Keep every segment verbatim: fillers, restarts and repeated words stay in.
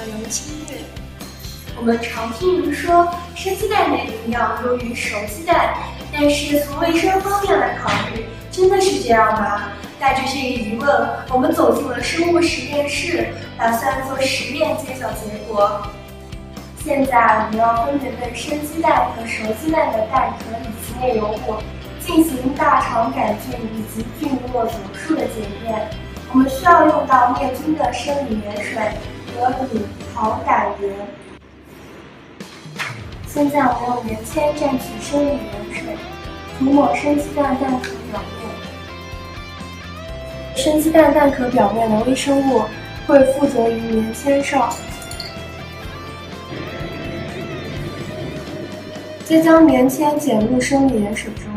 容易侵略。 我们常听人说生鸡蛋的营养优于熟鸡蛋，但是从卫生方面来考虑，真的是这样吗？带着这个疑问，我们走进了生物实验室，打算做实验揭晓结果。现在我们要分别对生鸡蛋和熟鸡蛋的蛋壳以及内容物进行大肠杆菌以及菌落总数的检验。我们需要用到灭菌的生理盐水和乳桃杆盐。现在我们用棉签蘸取生理盐水，涂抹生鸡蛋蛋壳表面。生鸡蛋蛋壳表面的微生物会附着于棉签上。再将棉签剪入生理盐水中。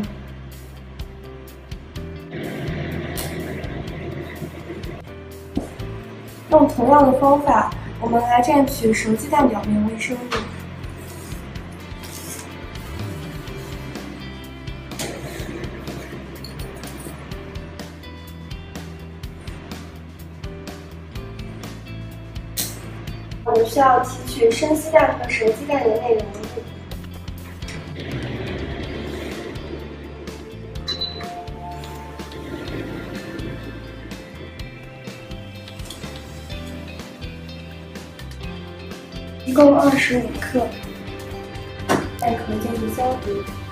用同样的方法，我们来蘸取熟鸡蛋表面微生物。我们需要提取生鸡蛋和熟鸡蛋的内容物。一共二十五克，蛋壳进行消毒。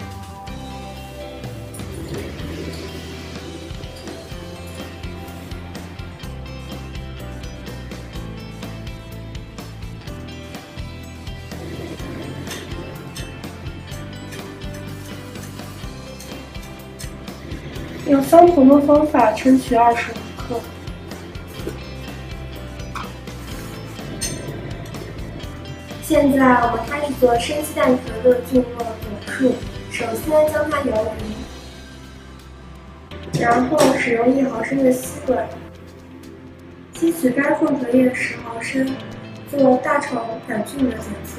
用相同的方法称取二十五克。现在我们开始做生鸡蛋壳的菌落总数。首先将它摇匀，然后使用一毫升的吸管吸取该混合液十毫升，做大肠杆菌的检测。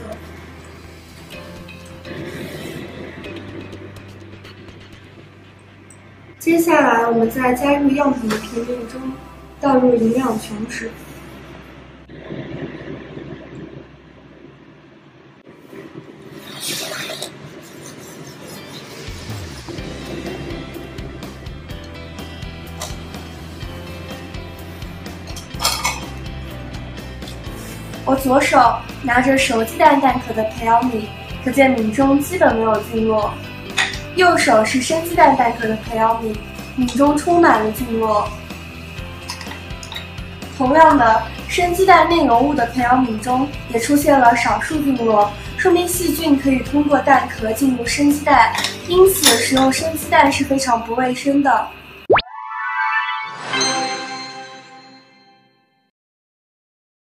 接下来，我们再加入样品的瓶颈中，倒入营养琼脂。我左手拿着熟鸡蛋蛋壳的培养皿，可见皿中基本没有菌落。右手是生鸡蛋蛋壳的培养皿，皿中充满了菌落。同样的，生鸡蛋内容物的培养皿中也出现了少数菌落，说明细菌可以通过蛋壳进入生鸡蛋，因此食用生鸡蛋是非常不卫生的。